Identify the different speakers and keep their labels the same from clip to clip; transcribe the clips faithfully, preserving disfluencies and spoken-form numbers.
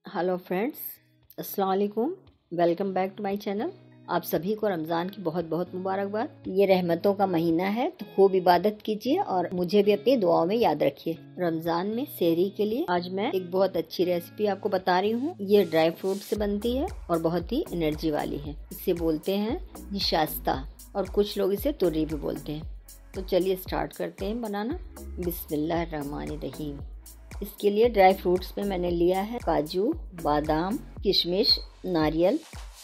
Speaker 1: Hello friends, अस्सलाम वालेकुम। Welcome back to my channel. आप सभी को रमज़ान की बहुत बहुत मुबारकबाद। ये रहमतों का महीना है तो खूब इबादत कीजिए और मुझे भी अपनी दुआओं में याद रखिए। रमज़ान में सेहरी के लिए आज मैं एक बहुत अच्छी रेसिपी आपको बता रही हूँ। ये ड्राई फ्रूट से बनती है और बहुत ही एनर्जी वाली है। इसे बोलते हैं निशास्ता और कुछ लोग इसे तुर्री भी बोलते हैं। तो चलिए स्टार्ट करते हैं बनाना। बिस्मिल्लाहिर्रहमानिर्रहीम। इसके लिए ड्राई फ्रूट्स में मैंने लिया है काजू, बादाम, किशमिश, नारियल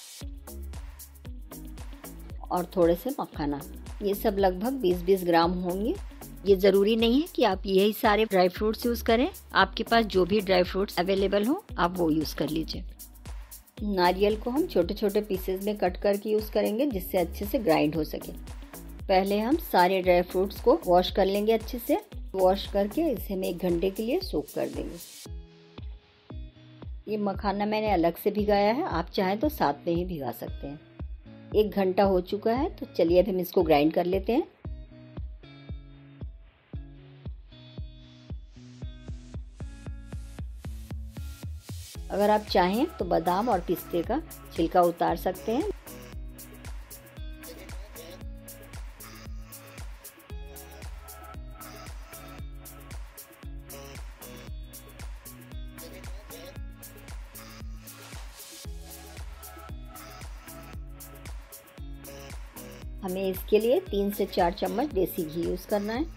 Speaker 1: और थोड़े से मखाना। ये सब लगभग बीस बीस ग्राम होंगे। ये ज़रूरी नहीं है कि आप यही सारे ड्राई फ्रूट्स यूज़ करें। आपके पास जो भी ड्राई फ्रूट्स अवेलेबल हो आप वो यूज़ कर लीजिए। नारियल को हम छोटे छोटे पीसेस में कट करके यूज़ करेंगे जिससे अच्छे से ग्राइंड हो सके। पहले हम सारे ड्राई फ्रूट्स को वॉश कर लेंगे अच्छे से। वॉश करके इसे हम एक घंटे के लिए सोक कर देंगे। ये मखाना मैंने अलग से भिगाया है, आप चाहें तो साथ में ही भिगा सकते हैं। एक घंटा हो चुका है तो चलिए अब हम इसको ग्राइंड कर लेते हैं। अगर आप चाहें तो बादाम और पिस्ते का छिलका उतार सकते हैं। हमें इसके लिए तीन से चार चम्मच देसी घी यूज़ करना है।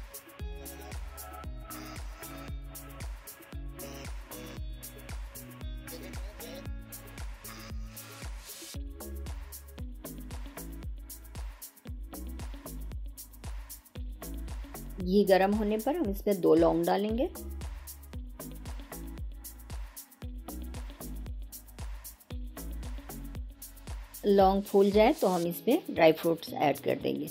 Speaker 1: घी गर्म होने पर हम इसमें दो लौंग डालेंगे। लौंग फूल जाए तो हम इसमें ड्राई फ्रूट्स ऐड कर देंगे।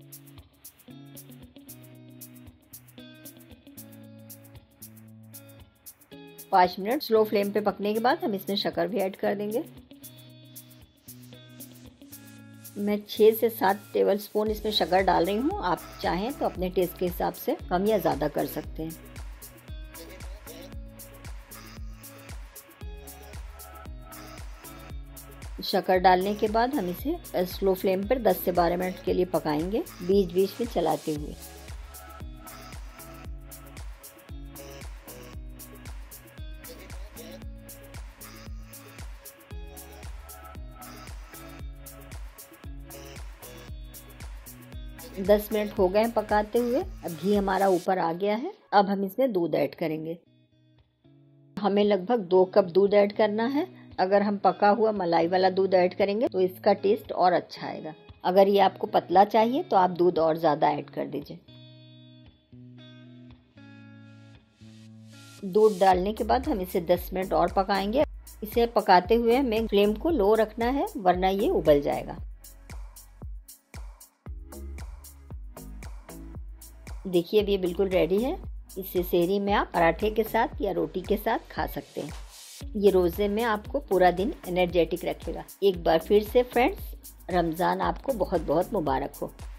Speaker 1: पाँच मिनट स्लो फ्लेम पे पकने के बाद हम इसमें शक्कर भी ऐड कर देंगे। मैं छः से सात टेबलस्पून इसमें शक्कर डाल रही हूँ। आप चाहें तो अपने टेस्ट के हिसाब से कम या ज़्यादा कर सकते हैं। शक्कर डालने के बाद हम इसे स्लो फ्लेम पर दस से बारह मिनट के लिए पकाएंगे, बीच बीच में चलाते हुए। दस मिनट हो गए पकाते हुए। अब घी हमारा ऊपर आ गया है। अब हम इसमें दूध ऐड करेंगे। हमें लगभग दो कप दूध ऐड करना है। अगर हम पका हुआ मलाई वाला दूध ऐड करेंगे तो इसका टेस्ट और अच्छा आएगा। अगर ये आपको पतला चाहिए तो आप दूध और ज़्यादा ऐड कर दीजिए। दूध डालने के बाद हम इसे दस मिनट और पकाएंगे। इसे पकाते हुए हमें फ्लेम को लो रखना है वरना ये उबल जाएगा। देखिए अब ये बिल्कुल रेडी है। इसे सेहरी में आप पराठे के साथ या रोटी के साथ खा सकते हैं। ये रोज़े में आपको पूरा दिन एनर्जेटिक रखेगा। एक बार फिर से फ्रेंड्स, रमज़ान आपको बहुत बहुत मुबारक हो।